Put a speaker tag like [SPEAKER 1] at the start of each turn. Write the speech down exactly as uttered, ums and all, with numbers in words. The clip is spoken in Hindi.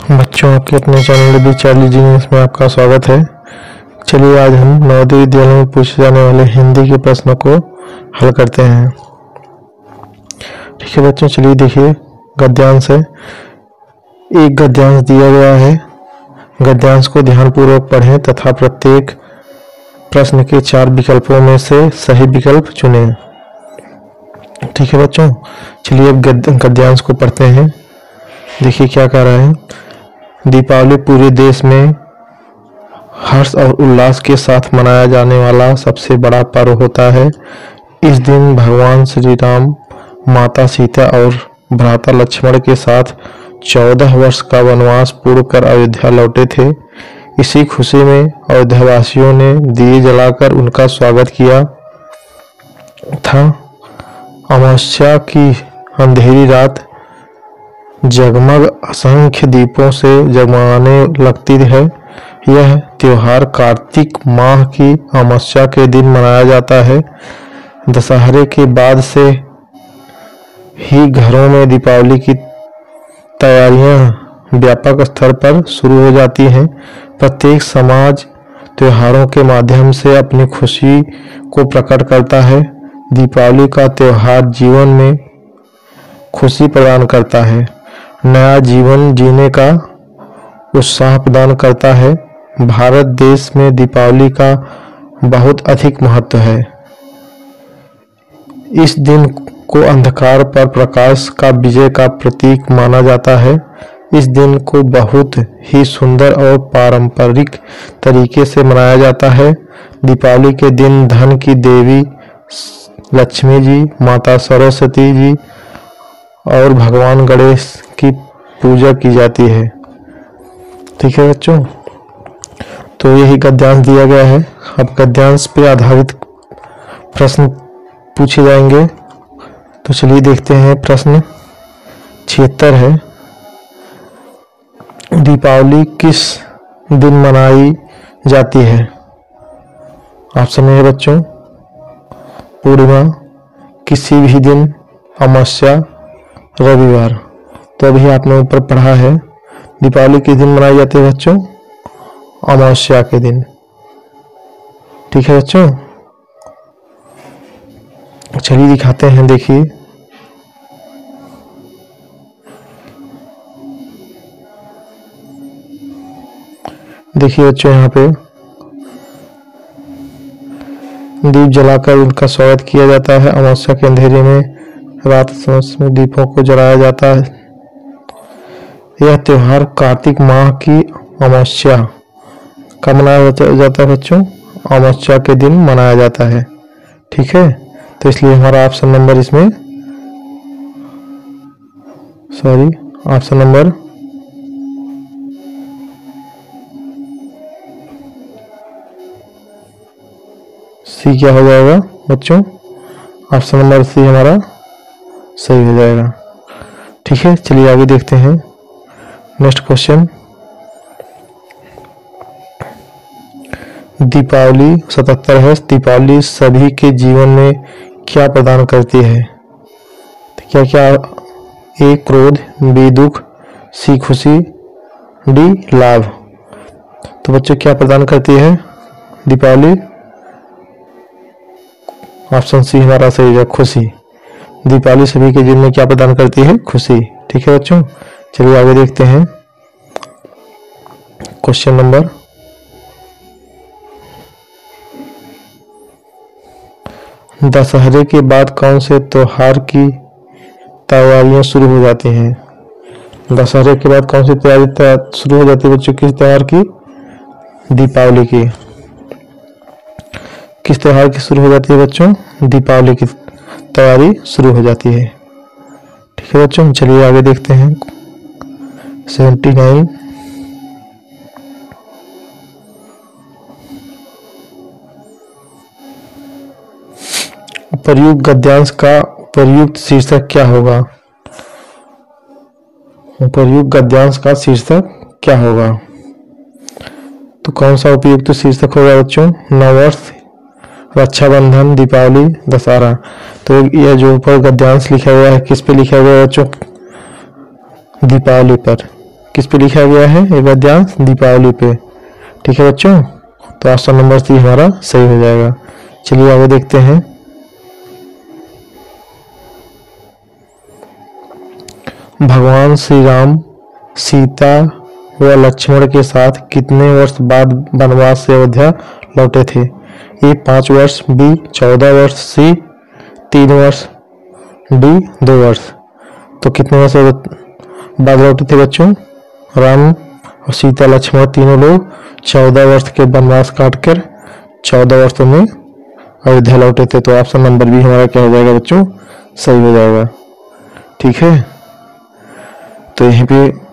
[SPEAKER 1] बच्चों, आपके अपने चैनल दी चार्ली जीनियस में आपका स्वागत है। चलिए आज हम नवोदय विद्यालय में पूछे जाने वाले हिंदी के प्रश्नों को हल करते हैं। ठीक है बच्चों, चलिए देखिए गद्यांश है। एक गद्यांश दिया गया है। गद्यांश को ध्यानपूर्वक पढ़ें तथा प्रत्येक प्रश्न के चार विकल्पों में से सही विकल्प चुनें। ठीक है बच्चों, चलिए अब गद्यांश को पढ़ते हैं। देखिए क्या कह रहा है। दीपावली पूरे देश में हर्ष और उल्लास के साथ मनाया जाने वाला सबसे बड़ा पर्व होता है। इस दिन भगवान श्री राम माता सीता और भ्राता लक्ष्मण के साथ चौदह वर्ष का वनवास पूर्ण कर अयोध्या लौटे थे। इसी खुशी में अयोध्यावासियों ने दिए जलाकर उनका स्वागत किया था। अमावस्या की अंधेरी रात जगमग असंख्य दीपों से जगमगाने लगती है। यह त्योहार कार्तिक माह की अमावस्या के दिन मनाया जाता है। दशहरे के बाद से ही घरों में दीपावली की तैयारियां व्यापक स्तर पर शुरू हो जाती हैं। प्रत्येक समाज त्योहारों के माध्यम से अपनी खुशी को प्रकट करता है। दीपावली का त्योहार जीवन में खुशी प्रदान करता है, नया जीवन जीने का उत्साह प्रदान करता है। भारत देश में दीपावली का बहुत अधिक महत्व है। इस दिन को अंधकार पर प्रकाश का विजय का प्रतीक माना जाता है। इस दिन को बहुत ही सुंदर और पारंपरिक तरीके से मनाया जाता है। दीपावली के दिन धन की देवी लक्ष्मी जी, माता सरस्वती जी और भगवान गणेश की पूजा की जाती है। ठीक है बच्चों, तो यही गद्यांश दिया गया है। अब गद्यांश पे आधारित प्रश्न पूछे जाएंगे। तो चलिए देखते हैं। प्रश्न छिहत्तर है। दीपावली किस दिन मनाई जाती है? ऑप्शन है बच्चों पूर्णिमा, किसी भी दिन, अमावस्या, रविवार। तो अभी आपने ऊपर पढ़ा है दीपावली किस दिन मनाई जाती है बच्चों? अमावस्या के दिन। ठीक है बच्चों, चलिए दिखाते हैं। देखिए देखिए बच्चों, यहाँ पे दीप जलाकर उनका स्वागत किया जाता है। अमावस्या के अंधेरे में रात में दीपों को जलाया जाता है। यह त्योहार कार्तिक माह की अमावस्या का मनाया जाता है बच्चों। अमावस्या के दिन मनाया जाता है। ठीक है, तो इसलिए हमारा ऑप्शन नंबर इसमें सॉरी ऑप्शन नंबर सी क्या हो जाएगा बच्चों? ऑप्शन नंबर सी हमारा सही हो जाएगा। ठीक है, चलिए आगे देखते हैं। Next question. दीपावली सतहत्तर है। दीपावली सभी के जीवन में क्या प्रदान करती है? तो क्या क्या? ए क्रोध, बी दुख, सी खुशी, डी लाभ। तो बच्चों क्या प्रदान करती है दीपावली? ऑप्शन सी हमारा सही है, खुशी। दीपावली सभी के जीवन में क्या प्रदान करती है? खुशी। ठीक है बच्चों, चलिए आगे देखते हैं। क्वेश्चन नंबर दशहरे के बाद कौन से त्योहार की तैयारियां शुरू हो जाती हैं? दशहरे के बाद कौन सी तैयारी शुरू हो जाती है बच्चों? किस त्योहार की? दीपावली की। किस त्योहार की शुरू हो जाती है बच्चों? दीपावली की तैयारी शुरू हो जाती है। ठीक है बच्चों, चलिए आगे देखते हैं। Seventy nine. उपर्युक्त गद्यांश का उपर्युक्त शीर्षक क्या होगा? उपर्युक्त गद्यांश का शीर्षक क्या होगा? तो कौन सा उपयुक्त शीर्षक होगा बच्चों? नववर्ष, रक्षाबंधन, दीपावली, दशहरा। तो यह जो ऊपर गद्यांश लिखा हुआ है किस पे लिखा हुआ है बच्चों? दीपावली पर। किस पे लिखा गया है ये गद्यांश? दीपावली पे। ठीक है बच्चों, तो ऑप्शन नंबर सी हमारा सही हो जाएगा। चलिए आगे देखते हैं। भगवान श्री राम सीता व लक्ष्मण के साथ कितने वर्ष बाद वनवास से अयोध्या लौटे थे? ए पाँच वर्ष, बी चौदह वर्ष, सी तीन वर्ष, डी दो वर्ष। तो कितने वर्ष बाद लौटे थे बच्चों? राम और सीता लक्ष्मण तीनों लोग चौदह वर्ष के वनवास काटकर चौदह वर्षों में अयोध्या लौटे थे। तो ऑप्शन नंबर बी हमारा क्या हो जाएगा बच्चों? सही हो जाएगा। ठीक है, तो यहीं पे